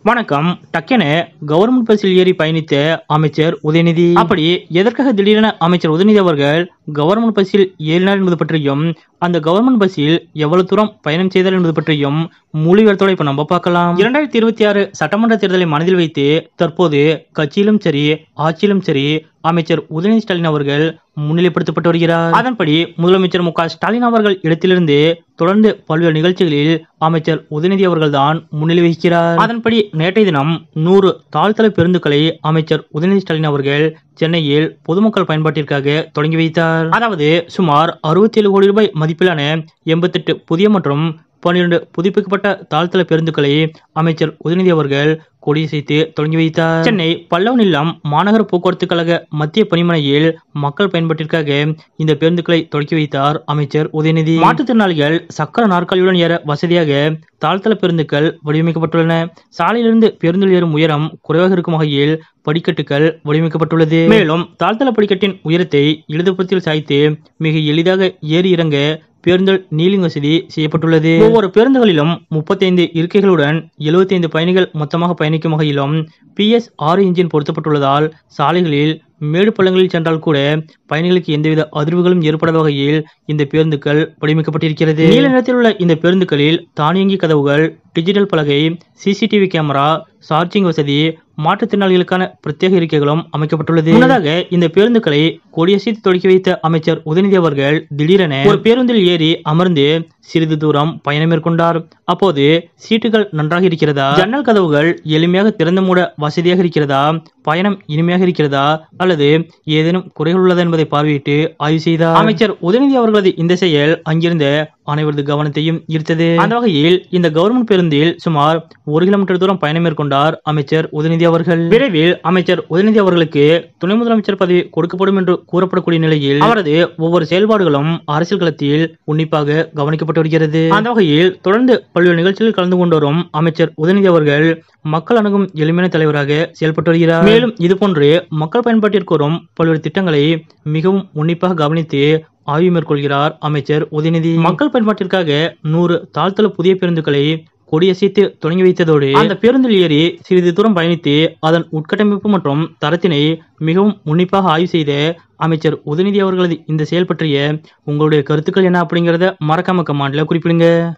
வணக்கம். டக்கென கவர்மெண்ட் பஸ்ஸில் ஏறி பயணித்த அமைச்சர் உதயநிதி. அப்படி எதற்காக திடீரென அமைச்சர் உதயநிதி அவர்கள் கவர்மெண்ட் பஸ்ஸில் ஏறினார் என்பது பற்றியும், அந்த கவர்மெண்ட் பஸ்ஸில் எவ்வளவு தூரம் பயணம் செய்தார் என்பது பற்றியும் முழு விவரத்தோட இப்ப நம்ம பார்க்கலாம். 2026 சட்டமன்ற தேர்தலை மனதில் வைத்து தற்போது கட்சியிலும் சரி ஆட்சியிலும் சரி அமைச்சர் உதயநிதி ஸ்டாலின் அவர்கள் முன்னிலைப்படுத்தப்பட்டு வருகிறார். அதன்படி முதலமைச்சர் மு க ஸ்டாலின் அவர்கள் இடத்திலிருந்து தொடர்ந்து பல்வேறு நிகழ்ச்சிகளில் அமைச்சர் உதயநிதி அவர்கள் தான் முன்னிலை வகிக்கிறார். அதன்படி நேற்றைய தினம் 100 தாழ்தள பேருந்துகளை அமைச்சர் உதயநிதி ஸ்டாலின் அவர்கள் சென்னையில் பொதுமக்கள் பயன்பாட்டிற்காக தொடங்கி வைத்தார். அதாவது சுமார் 67 கோடி ரூபாய் மதிப்பிலான 88 புதிய மற்றும் 12 புதுப்பிக்கப்பட்ட தாழ்தள பேருந்துகளை அமைச்சர் உதயநிதி அவர்கள் கொடியசைத்து தொடங்கி வைத்தார். சென்னை பல்லவன் இல்லம் மாநகர போக்குவரத்து கழக மத்திய பணிமனையில் மக்கள் பயன்பாட்டிற்காக இந்த பேருந்துகளை தொடக்கி வைத்தார் அமைச்சர் உதயநிதி. மாற்றுத்திறனாளிகள் சக்கர நாற்காலியுடன் ஏற வசதியாக தாழ்தள பேருந்துகள் வடிவமைக்கப்பட்டுள்ளன. சாலையிலிருந்து பேருந்தில் ஏறும் உயரம் குறைவாக இருக்கும் வகையில் படிக்கட்டுகள் வடிவமைக்கப்பட்டுள்ளது. மேலும் தாழ்தள படிக்கட்டின் உயரத்தை இடதுபுறத்தில் சாய்த்து மிக எளிதாக ஏறி இறங்க பேருந்தில் நீலிங் வசதி செய்யப்பட்டுள்ளது. ஒவ்வொரு பேருந்துகளிலும் 35 இருக்கைகளுடன் 75 பயணிகள் மொத்தமாக பயணிக்கும் வகையிலும் PS6 இன்ஜின் பொருத்தப்பட்டுள்ளதால் சாலைகளில் மேடு பள்ளங்களில் சென்றால் கூட பயணிகளுக்கு எந்தவித அதிர்வுகளும் ஏற்படாத வகையில் இந்த பேருந்துகள் வடிவமைக்கப்பட்டிருக்கிறது. நீல நிறத்தில் உள்ள இந்த பேருந்துகளில் தானியங்கி கதவுகள், டிஜிட்டல் பலகை, சிசிடிவி கேமரா, சார்ஜிங் வசதி, மாற்றுத்திறனாளிகளுக்கான பிரத்யேக இருக்கைகளும் அமைக்கப்பட்டுள்ளது. முன்னதாக இந்த பேருந்துகளை கொடியசைத்து தொடக்கி வைத்த அமைச்சர் உதயநிதி அவர்கள் திடீரென ஒரு பேருந்தில் ஏறி அமர்ந்து சிறிது தூரம் பயணம் மேற்கொண்டார். அப்போது சீட்டுகள் நன்றாக இருக்கிறதா, ஜன்னல் கதவுகள் எளிமையாக திறந்து மூட வசதியாக இருக்கிறதா, பயணம் இனிமையாக இருக்கிறதா அல்லது ஏதேனும் குறைகள் உள்ளதா என்பதை பார்வையிட்டு ஆய்வு செய்தார். அமைச்சர் உதயநிதி அவர்களது இந்த செயல் அங்கிருந்த அனைவரது கவனத்தையும் ஈர்த்தது. அந்த வகையில் இந்த கவர்மெண்ட் பேருந்தில் சுமார் 1 கிலோமீட்டர் தூரம் பயணம் மேற்கொண்டார் அமைச்சர் உதயநிதி அவர்கள். விரைவில் அமைச்சர் உதயநிதி அவர்களுக்கு துணை முதலமைச்சர் பதவி கொடுக்கப்படும் என்று கூறப்படக்கூடிய நிலையில் அவரது ஒவ்வொரு செயல்பாடுகளும் அரசியல் களத்தில் உன்னிப்பாக கவனிக்கப்பட்டு வருகிறது. அந்த வகையில் தொடர்ந்து பல்வேறு நிகழ்ச்சிகளில் கலந்து கொண்டு வரும் அமைச்சர் உதயநிதி அவர்கள் மக்கள் அணுகும் எளிமையான தலைவராக செயல்பட்டு வருகிறார். மேலும் இதுபோன்று மக்கள் பயன்பாட்டிற்கு வரும் பல்வேறு திட்டங்களை மிகவும் உன்னிப்பாக கவனித்து ஆய்வு மேற்கொள்கிறார் அமைச்சர் உதயநிதி. மக்கள் பயன்பாட்டிற்காக 100 தாழ்தள புதிய பேருந்துகளை கொடியசைத்து தொடங்கி வைத்ததோடு அந்த பேருந்தில் ஏறி சிறிது தூரம் பயணித்து அதன் உட்கட்டமைப்பு மற்றும் தரத்தினை மிகவும் உன்னிப்பாக ஆய்வு செய்த அமைச்சர் உதயநிதி அவர்களது இந்த செயல் பற்றிய உங்களுடைய கருத்துக்கள் என்ன அப்படிங்கறத மறக்காம கமெண்ட்ல குறிப்பிடுங்க.